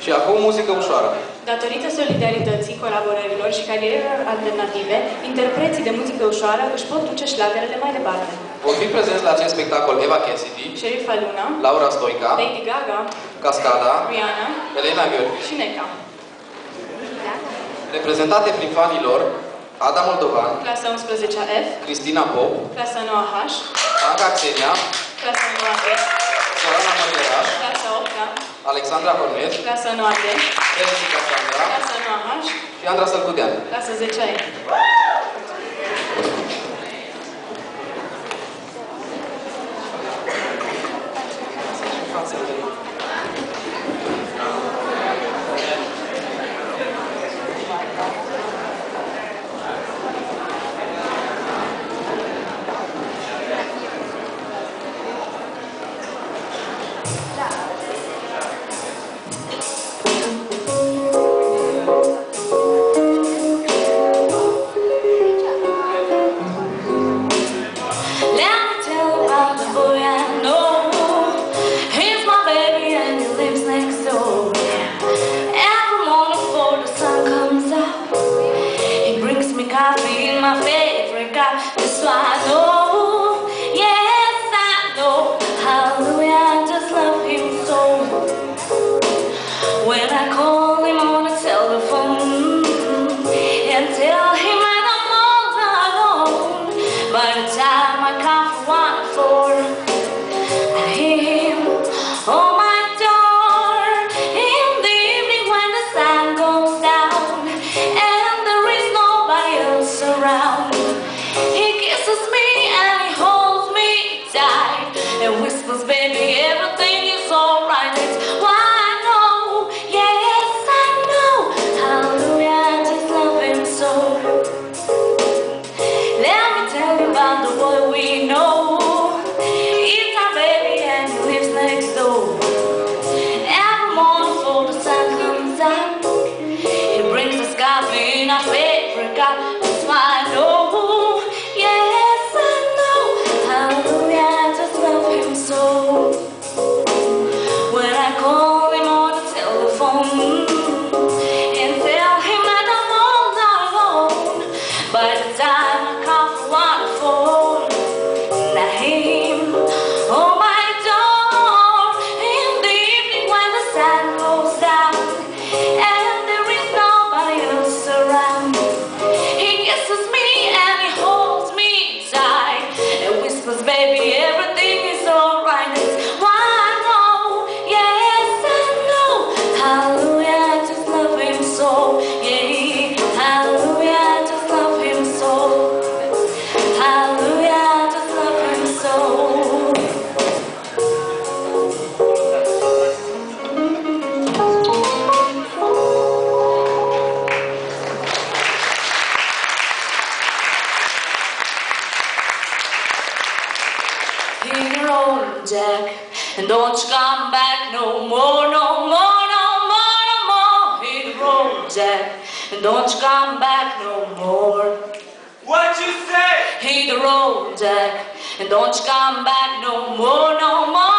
Și acum muzică ușoară. Datorită solidarității, colaborărilor și carierelor alternative, interpreții de muzică ușoară își pot duce șlagărele mai departe. Vor fi prezenți la acest spectacol Eva Cassidy, Sherifa Luna, Laura Stoica, Lady Gaga, Cascada, Rihanna Elena Gheorghe. și Neca. Reprezentate prin fanii lor, Ada Moldovan, Clasa 11F, Cristina Pop, Clasa 9H, Anca Xenia, Clasa 9D, Sorana Măgăraș, Clasa 8 Alexandra Hornet, Clasa 9D, Jessica Sandra Clasa 9H, și Andra Sălcudean. Clasa 10E. Jack, and don't you come back no more, no more, no more, no more. Hit the road, Jack, and don't you come back no more. What you say? Hit the road, Jack, and don't you come back no more, no more.